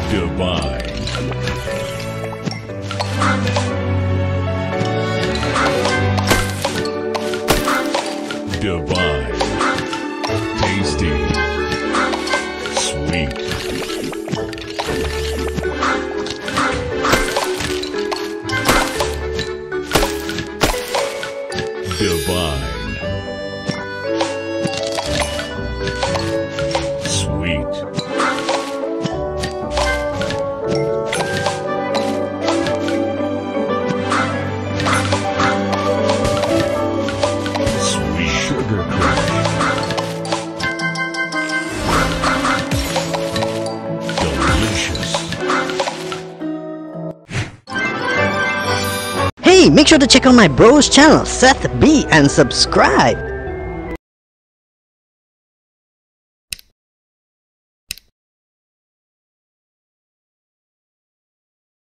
Divine. Divine. Tasty. Sweet. Divine. Sweet. Sweet Sugar Crush. Delicious. Hey, make sure to check out my bro's channel, Seth B, and subscribe.